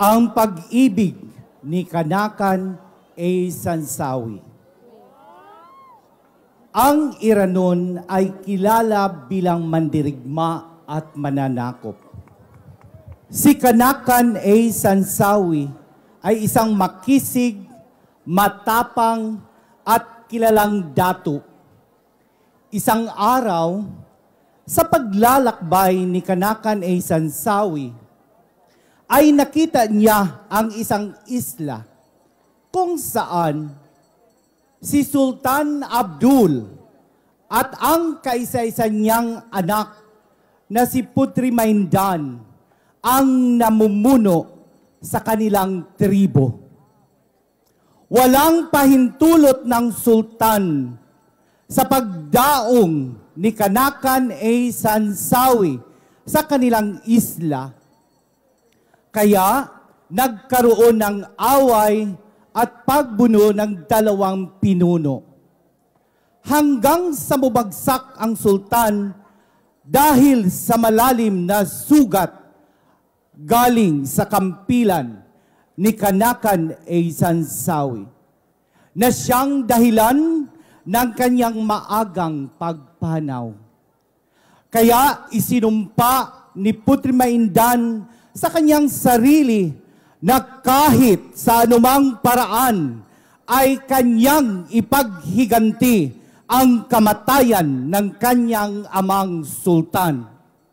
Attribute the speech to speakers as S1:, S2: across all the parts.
S1: Ang pag-ibig ni Kanakan A. Sansawi. Ang Iranon ay kilala bilang mandirigma at mananakop. Si Kanakan A. Sansawi ay isang makisig, matapang at kilalang datu. Isang araw, sa paglalakbay ni Kanakan A. Sansawi, ay nakita niya ang isang isla kung saan si Sultan Abdul at ang kaisa-isa niyang anak na si Putri Maindan ang namumuno sa kanilang tribo. Walang pahintulot ng sultan sa pagdaong ni Kanakan A. Sansawi sa kanilang isla. Kaya nagkaroon ng away at pagbuno ng dalawang pinuno. Hanggang sa bumagsak ang sultan dahil sa malalim na sugat galing sa kampilan ni Kanakan A. Sansawi na siyang dahilan ng kanyang maagang pagpanaw. Kaya isinumpa ni Putri Maindan sa kanyang sarili na kahit sa anumang paraan ay kanyang ipaghiganti ang kamatayan ng kanyang amang sultan.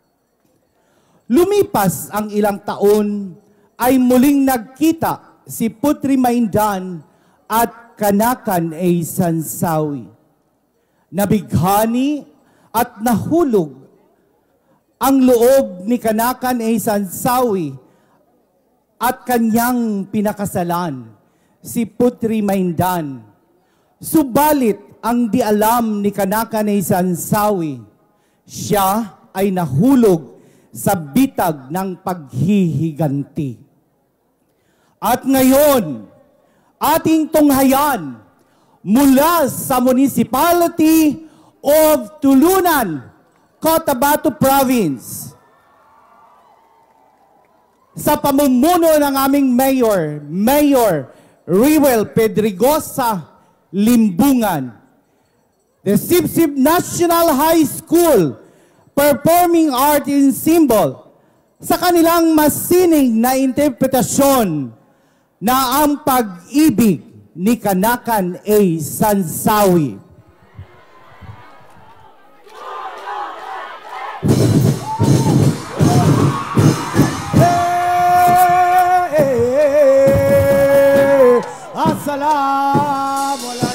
S1: Lumipas ang ilang taon ay muling nagkita si Putri Maindan at Kanakan A. Sansawi. Nabighani at nahulog ang loob ni Kanakan A. Sansawi at kanyang pinakasalan, si Putri Maindan. Subalit ang di alam ni Kanakan A. Sansawi, siya ay nahulog sa bitag ng paghihiganti. At ngayon, ating tunghayan mula sa Municipality of Tulunan, Cotabato Province, sa pamumuno ng aming Mayor Riwel Pedregosa Limbungan, the Sipsip National High School Performing Art in Symbol, sa kanilang masining na interpretasyon na ang pag-ibig ni Kanakan A. Sansawi. Assalamualaikum.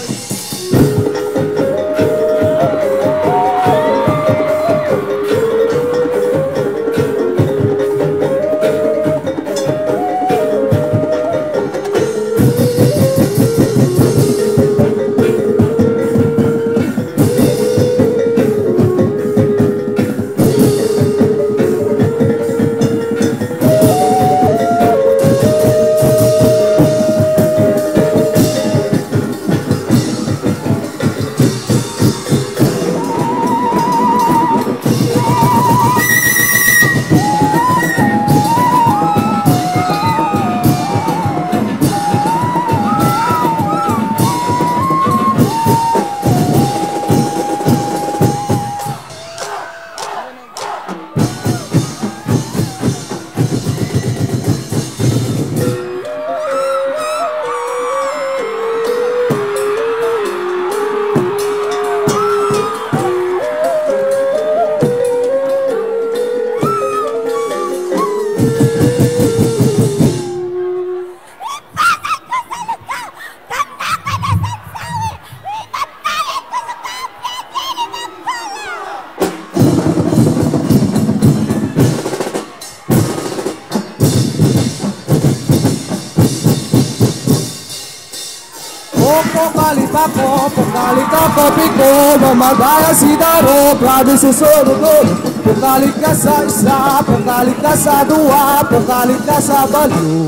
S1: Pokalikako piko, mamadaya sidaro, province Sorogol. Pokalik ka sa isa, pokalik ka sa dua, pokalik ka sa balo.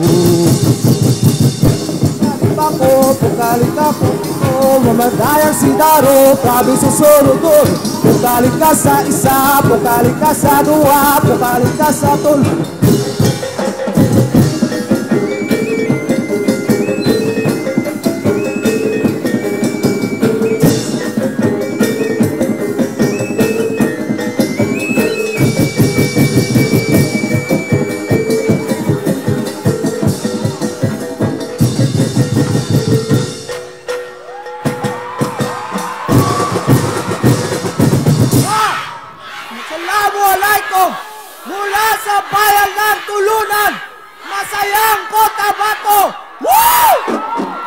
S1: Pokalikako piko, mamadaya sidaro, province Sorogol. Pokalik ka sa isa, pokalik ka sa dua, pokalik ka sa tulo. Cotabato! Woo!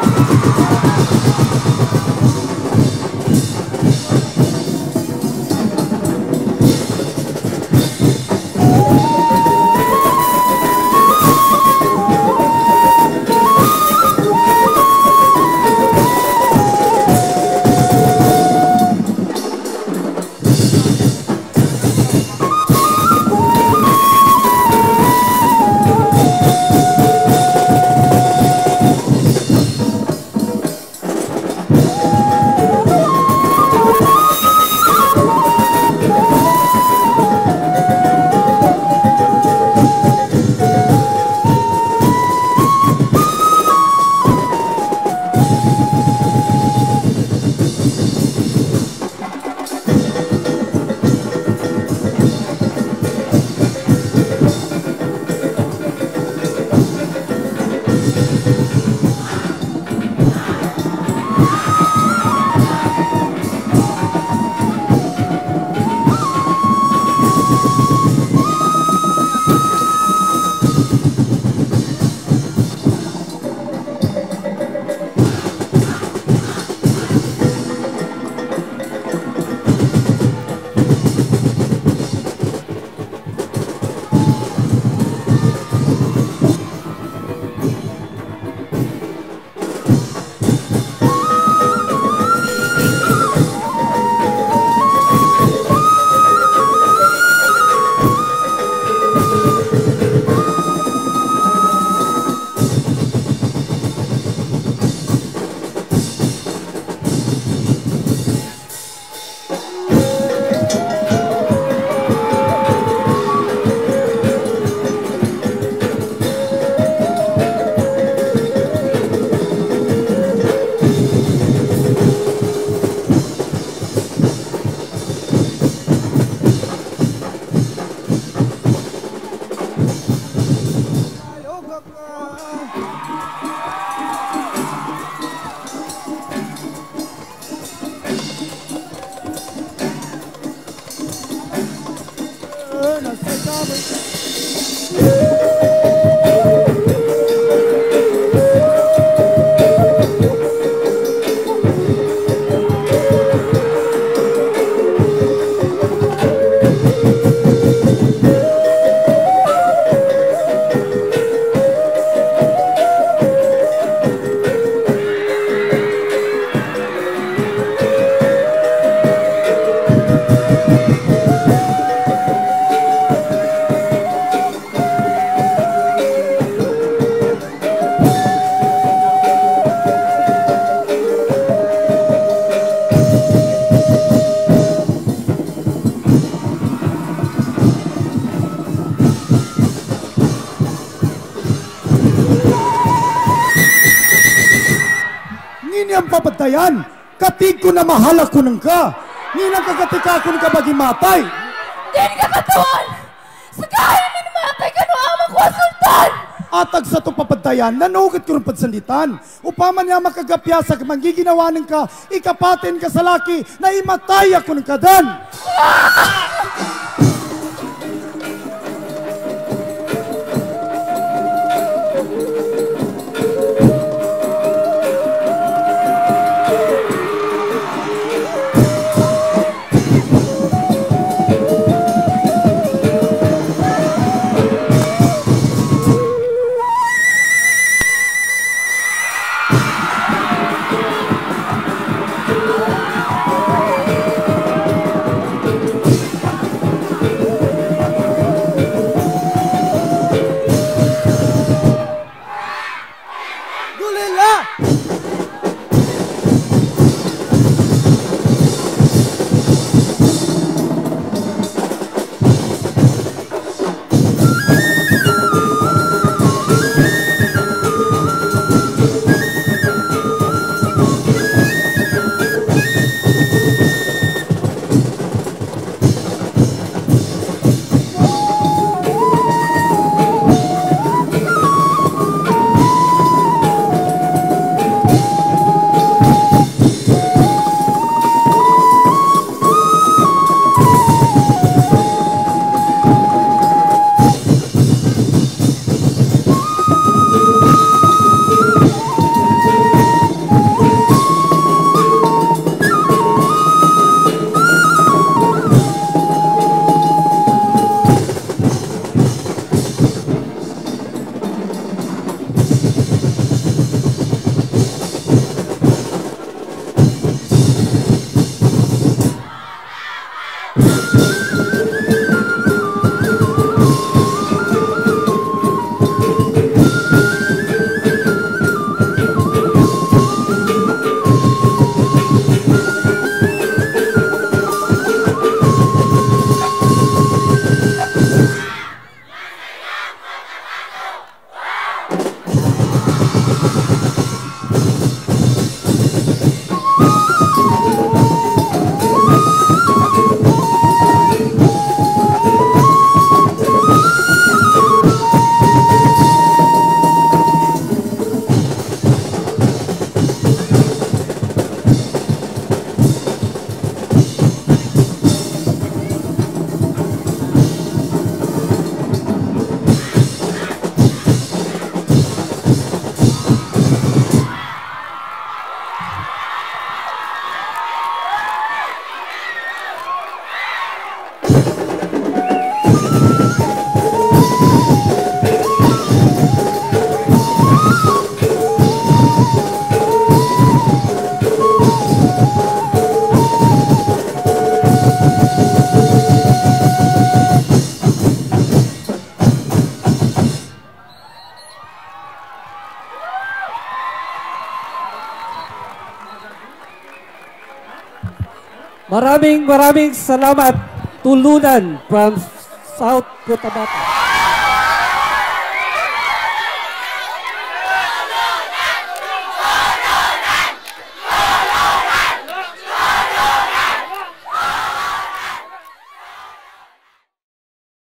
S2: Ang papatayan, katig ko na mahal ako ng ka. Nginang kagatika ko ng kabagi matay.
S3: Din ka katuan! Sa kain ni matay ka no amang ko sultan!
S2: Atag sa to papatayan, nanugit ko ng padsanditan. Upaman niya makagapyasa, magiginawa ng ka, ikapatin ka sa laki, na imatay ako ng kadan.
S1: Maraming salamat, Tulunan from South Cotabato.